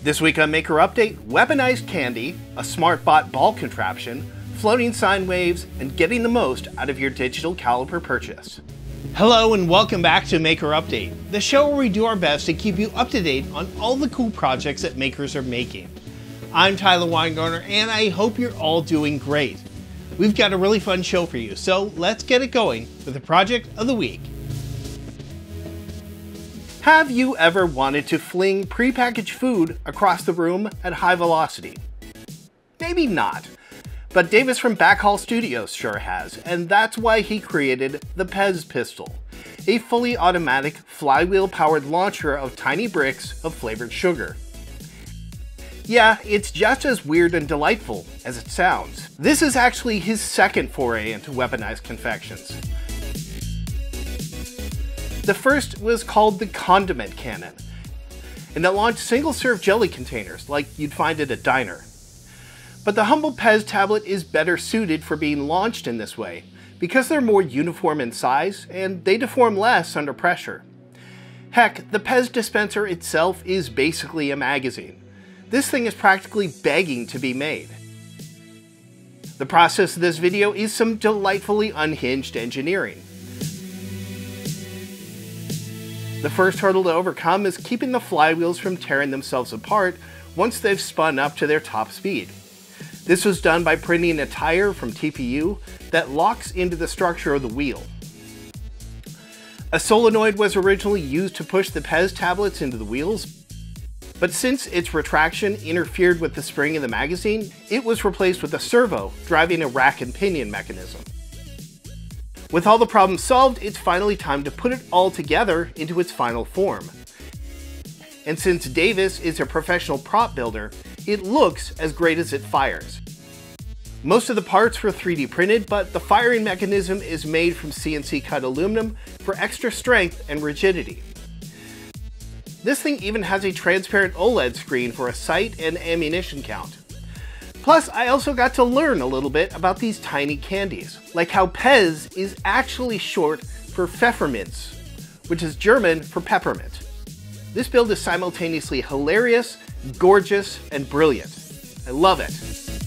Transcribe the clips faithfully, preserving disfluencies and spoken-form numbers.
This week on Maker Update, weaponized candy, a SmartBot ball contraption, floating sine waves, and getting the most out of your digital caliper purchase. Hello and welcome back to Maker Update, the show where we do our best to keep you up to date on all the cool projects that makers are making. I'm Tyler Weingartner and I hope you're all doing great. We've got a really fun show for you, so let's get it going with the project of the week. Have you ever wanted to fling prepackaged food across the room at high velocity? Maybe not, but Davis from Backhaul Studios sure has, and that's why he created the Pez Pistol, a fully automatic flywheel-powered launcher of tiny bricks of flavored sugar. Yeah, it's just as weird and delightful as it sounds. This is actually his second foray into weaponized confections. The first was called the Condiment Cannon, and it launched single-serve jelly containers like you'd find at a diner. But the humble Pez tablet is better suited for being launched in this way, because they're more uniform in size and they deform less under pressure. Heck, the Pez dispenser itself is basically a magazine. This thing is practically begging to be made. The process of this video is some delightfully unhinged engineering. The first hurdle to overcome is keeping the flywheels from tearing themselves apart once they've spun up to their top speed. This was done by printing a tire from T P U that locks into the structure of the wheel. A solenoid was originally used to push the Pez tablets into the wheels, but since its retraction interfered with the spring in the magazine, it was replaced with a servo driving a rack and pinion mechanism. With all the problems solved, it's finally time to put it all together into its final form. And since Davis is a professional prop builder, it looks as great as it fires. Most of the parts were three D printed, but the firing mechanism is made from C N C cut aluminum for extra strength and rigidity. This thing even has a transparent OLED screen for a sight and ammunition count. Plus, I also got to learn a little bit about these tiny candies, like how Pez is actually short for Pfefferminz, which is German for peppermint. This build is simultaneously hilarious, gorgeous, and brilliant. I love it.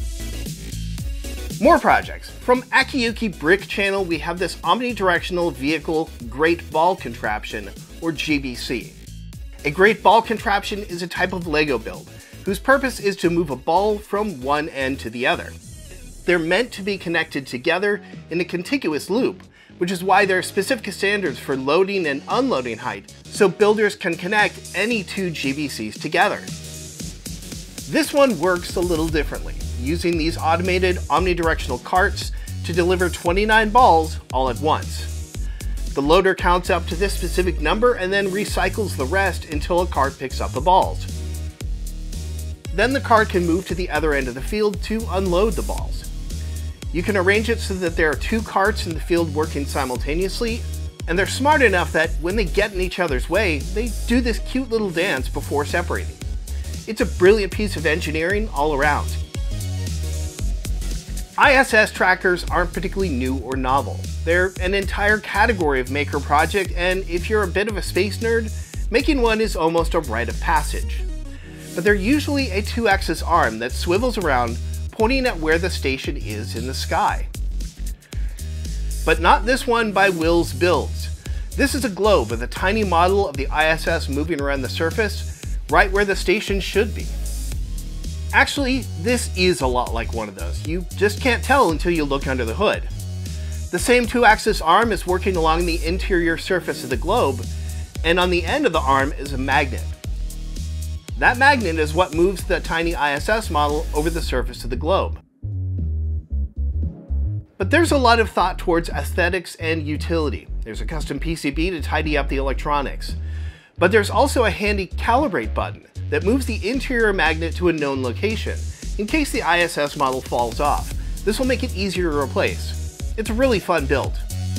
More projects. From Akiyuki Brick Channel, we have this Omnidirectional Vehicle Great Ball Contraption, or G B C. A Great Ball Contraption is a type of Lego build, whose purpose is to move a ball from one end to the other. They're meant to be connected together in a contiguous loop, which is why there are specific standards for loading and unloading height, so builders can connect any two G B Cs together. This one works a little differently, using these automated omnidirectional carts to deliver twenty-nine balls all at once. The loader counts up to this specific number and then recycles the rest until a cart picks up the balls. Then the cart can move to the other end of the field to unload the balls. You can arrange it so that there are two carts in the field working simultaneously, and they're smart enough that when they get in each other's way, they do this cute little dance before separating. It's a brilliant piece of engineering all around. I S S trackers aren't particularly new or novel. They're an entire category of maker project, and if you're a bit of a space nerd, making one is almost a rite of passage. But they're usually a two-axis arm that swivels around, pointing at where the station is in the sky. But not this one by WillsBuilds. This is a globe with a tiny model of the I S S moving around the surface, right where the station should be. Actually, this is a lot like one of those. You just can't tell until you look under the hood. The same two-axis arm is working along the interior surface of the globe, and on the end of the arm is a magnet. That magnet is what moves the tiny I S S model over the surface of the globe. But there's a lot of thought towards aesthetics and utility. There's a custom P C B to tidy up the electronics. But there's also a handy calibrate button that moves the interior magnet to a known location, in case the I S S model falls off. This will make it easier to replace. It's a really fun build.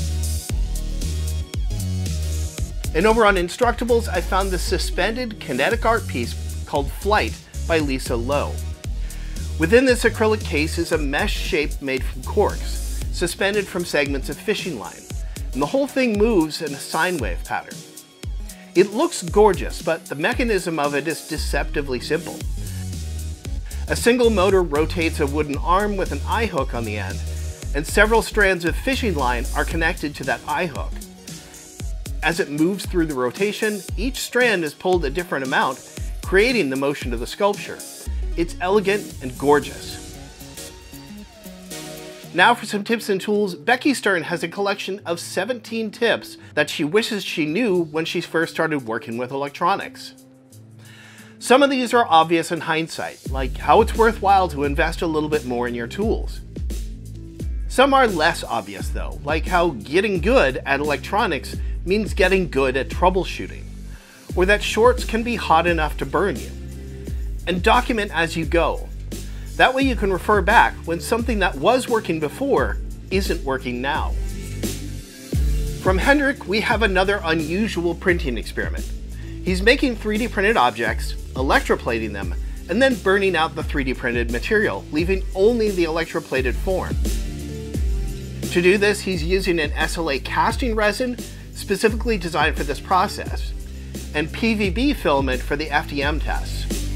And over on Instructables, I found this suspended kinetic art piece called Flight by Lisa Lowe. Within this acrylic case is a mesh shape made from corks, suspended from segments of fishing line, and the whole thing moves in a sine wave pattern. It looks gorgeous, but the mechanism of it is deceptively simple. A single motor rotates a wooden arm with an eye hook on the end, and several strands of fishing line are connected to that eye hook. As it moves through the rotation, each strand is pulled a different amount, creating the motion of the sculpture. It's elegant and gorgeous. Now for some tips and tools. Becky Stern has a collection of seventeen tips that she wishes she knew when she first started working with electronics. Some of these are obvious in hindsight, like how it's worthwhile to invest a little bit more in your tools. Some are less obvious though, like how getting good at electronics means getting good at troubleshooting, or that shorts can be hot enough to burn you. And document as you go. That way you can refer back when something that was working before isn't working now. From Hendrik, we have another unusual printing experiment. He's making three D printed objects, electroplating them, and then burning out the three D printed material, leaving only the electroplated form. To do this, he's using an S L A casting resin specifically designed for this process, and P V B filament for the F D M tests.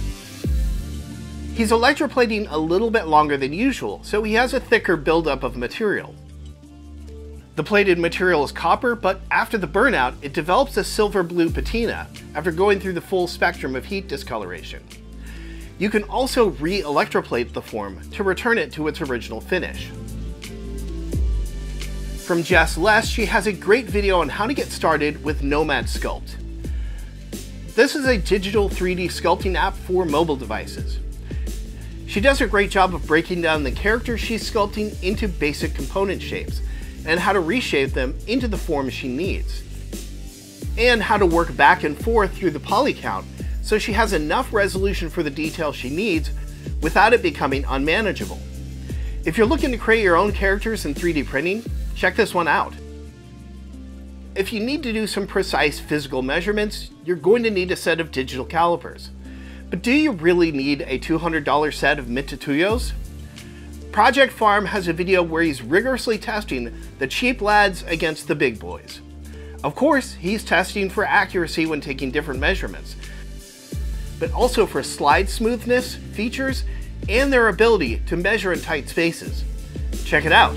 He's electroplating a little bit longer than usual, so he has a thicker buildup of material. The plated material is copper, but after the burnout, it develops a silver-blue patina after going through the full spectrum of heat discoloration. You can also re-electroplate the form to return it to its original finish. From Jess Les, she has a great video on how to get started with Nomad Sculpt. This is a digital three D sculpting app for mobile devices. She does a great job of breaking down the characters she's sculpting into basic component shapes, and how to reshape them into the form she needs, and how to work back and forth through the poly count so she has enough resolution for the detail she needs without it becoming unmanageable. If you're looking to create your own characters in three D printing, check this one out. If you need to do some precise physical measurements, you're going to need a set of digital calipers. But do you really need a two hundred dollar set of Mitutoyos? Project Farm has a video where he's rigorously testing the cheap lads against the big boys. Of course, he's testing for accuracy when taking different measurements, but also for slide smoothness, features, and their ability to measure in tight spaces. Check it out.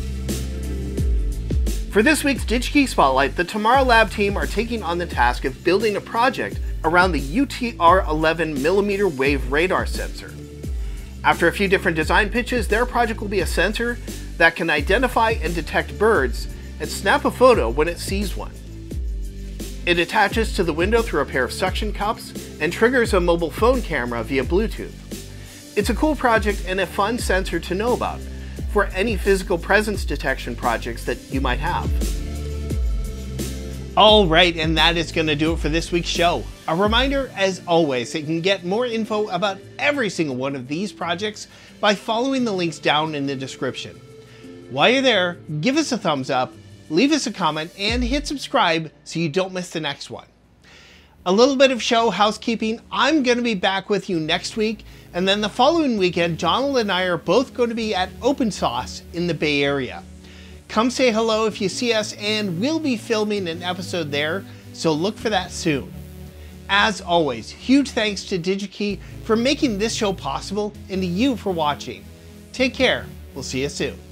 For this week's DigiKey Spotlight, the Tomorrow Lab team are taking on the task of building a project around the U T R eleven millimeter wave radar sensor. After a few different design pitches, their project will be a sensor that can identify and detect birds and snap a photo when it sees one. It attaches to the window through a pair of suction cups and triggers a mobile phone camera via Bluetooth. It's a cool project and a fun sensor to know about for any physical presence detection projects that you might have. Alright, and that is going to do it for this week's show. A reminder, as always, that you can get more info about every single one of these projects by following the links down in the description. While you're there, give us a thumbs up, leave us a comment, and hit subscribe so you don't miss the next one. A little bit of show housekeeping. I'm going to be back with you next week, and then the following weekend, Donald and I are both going to be at Open Sauce in the Bay Area. Come say hello if you see us, and we'll be filming an episode there, so look for that soon. As always, huge thanks to DigiKey for making this show possible, and to you for watching. Take care. We'll see you soon.